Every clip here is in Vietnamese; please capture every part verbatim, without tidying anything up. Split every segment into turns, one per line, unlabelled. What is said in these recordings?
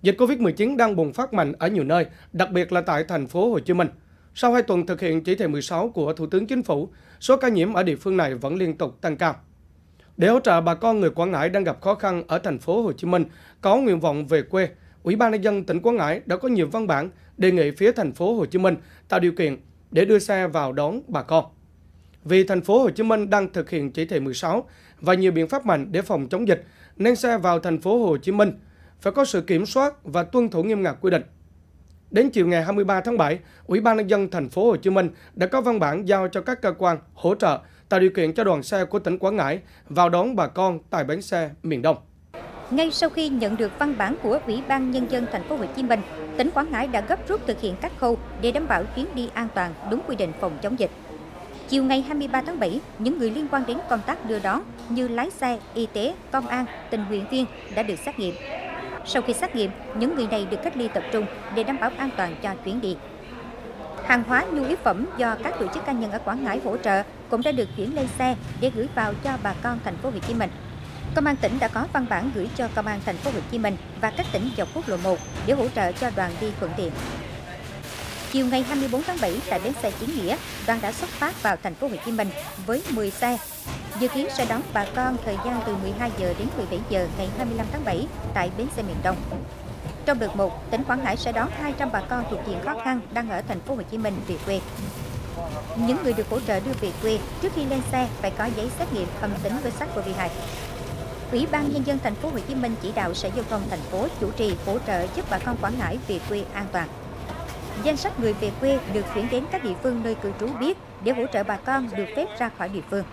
Dịch Covid mười chín đang bùng phát mạnh ở nhiều nơi, đặc biệt là tại thành phố Hồ Chí Minh. Sau hai tuần thực hiện chỉ thị mười sáu của Thủ tướng Chính phủ, số ca nhiễm ở địa phương này vẫn liên tục tăng cao. Để hỗ trợ bà con người Quảng Ngãi đang gặp khó khăn ở thành phố Hồ Chí Minh có nguyện vọng về quê, Ủy ban nhân dân tỉnh Quảng Ngãi đã có nhiều văn bản đề nghị phía thành phố Hồ Chí Minh tạo điều kiện để đưa xe vào đón bà con. Vì thành phố Hồ Chí Minh đang thực hiện chỉ thị mười sáu và nhiều biện pháp mạnh để phòng chống dịch, nên xe vào thành phố Hồ Chí Minh phải có sự kiểm soát và tuân thủ nghiêm ngặt quy định. Đến chiều ngày hai mươi ba tháng bảy, Ủy ban nhân dân thành phố Hồ Chí Minh đã có văn bản giao cho các cơ quan hỗ trợ tạo điều kiện cho đoàn xe của tỉnh Quảng Ngãi vào đón bà con tại bến xe miền Đông.
Ngay sau khi nhận được văn bản của Ủy ban nhân dân thành phố Hồ Chí Minh, tỉnh Quảng Ngãi đã gấp rút thực hiện các khâu để đảm bảo chuyến đi an toàn đúng quy định phòng chống dịch. Chiều ngày hai mươi ba tháng bảy, những người liên quan đến công tác đưa đón như lái xe, y tế, công an, tình nguyện viên đã được xét nghiệm. Sau khi xét nghiệm, những người này được cách ly tập trung để đảm bảo an toàn cho chuyến đi. Hàng hóa nhu yếu phẩm do các tổ chức cá nhân ở Quảng Ngãi hỗ trợ cũng đã được chuyển lên xe để gửi vào cho bà con thành phố Hồ Chí Minh. Công an tỉnh đã có văn bản gửi cho Công an thành phố Hồ Chí Minh và các tỉnh dọc quốc lộ một để hỗ trợ cho đoàn đi thuận tiện. Chiều ngày hai mươi tư tháng bảy tại bến xe Chính Nghĩa, đoàn đã xuất phát vào thành phố Hồ Chí Minh với mười xe. Dự kiến sẽ đón bà con thời gian từ mười hai giờ đến mười bảy giờ ngày hai mươi lăm tháng bảy tại bến xe miền Đông. Trong đợt một, tỉnh Quảng Ngãi sẽ đón hai trăm bà con thuộc diện khó khăn đang ở thành phố Hồ Chí Minh về quê. Những người được hỗ trợ đưa về quê trước khi lên xe phải có giấy xét nghiệm âm tính với SARS-xê o vê hai. Ủy ban nhân dân thành phố Hồ Chí Minh chỉ đạo Sở Giao thông thành phố chủ trì hỗ trợ giúp bà con Quảng Ngãi về quê an toàn. Danh sách người về quê được chuyển đến các địa phương nơi cư trú biết để hỗ trợ bà con được phép ra khỏi địa phương.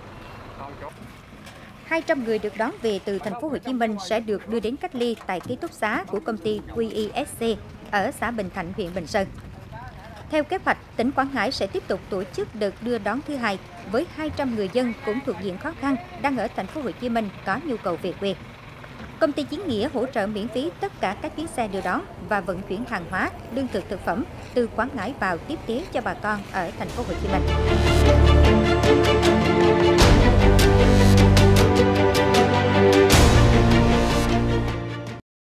hai trăm người được đón về từ thành phố Hồ Chí Minh sẽ được đưa đến cách ly tại ký túc xá của công ty quy i ét xê ở xã Bình Thạnh, huyện Bình Sơn. Theo kế hoạch, tỉnh Quảng Ngãi sẽ tiếp tục tổ chức đợt đưa đón thứ hai với hai trăm người dân cũng thuộc diện khó khăn đang ở thành phố Hồ Chí Minh có nhu cầu về quê. Công ty Chính Nghĩa hỗ trợ miễn phí tất cả các chuyến xe đưa đón và vận chuyển hàng hóa, lương thực thực phẩm từ Quảng Ngãi vào tiếp tế cho bà con ở thành phố Hồ Chí Minh.